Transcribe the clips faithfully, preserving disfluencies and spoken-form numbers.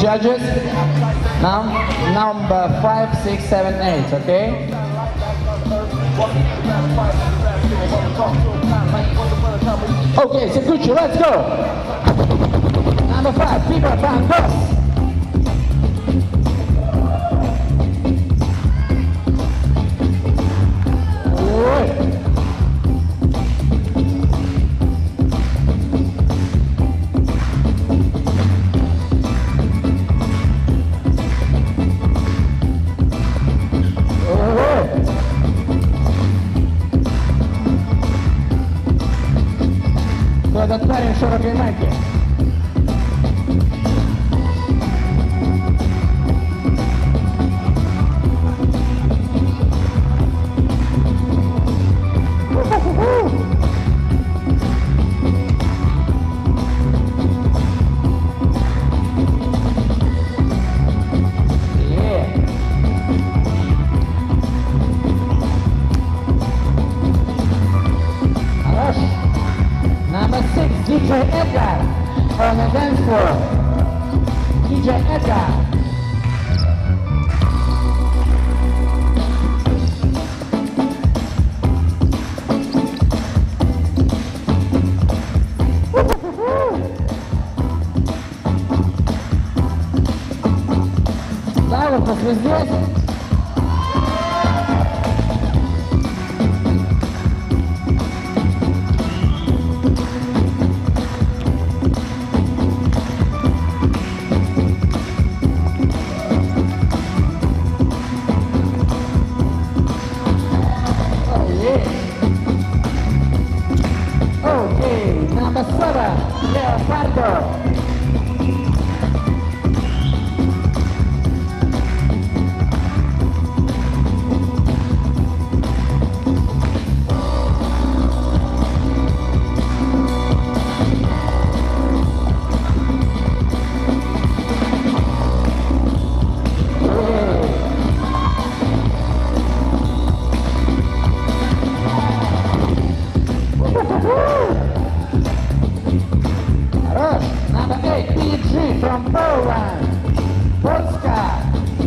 judges. Now, number five, six, seven, eight. Okay. Okay, Sekuchi, let's go. Number five, Peter Pan Goss. Adattare in широкой майке. Number six, D J Edgar on the dance floor. D J Edgar. Слава, вы здесь? Okay, number seven, Leopardo. Number eight, P G from Poland, Polska.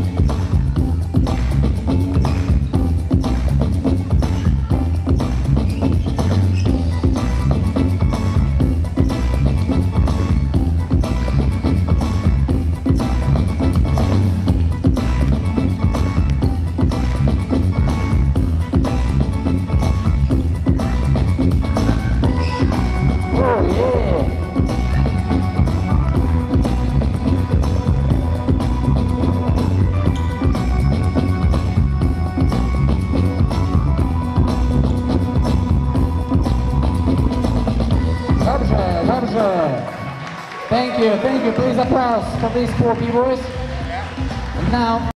Oh yeah. Dobrze, dobrze. Thank you, thank you. Please applause for these four B-boys. And now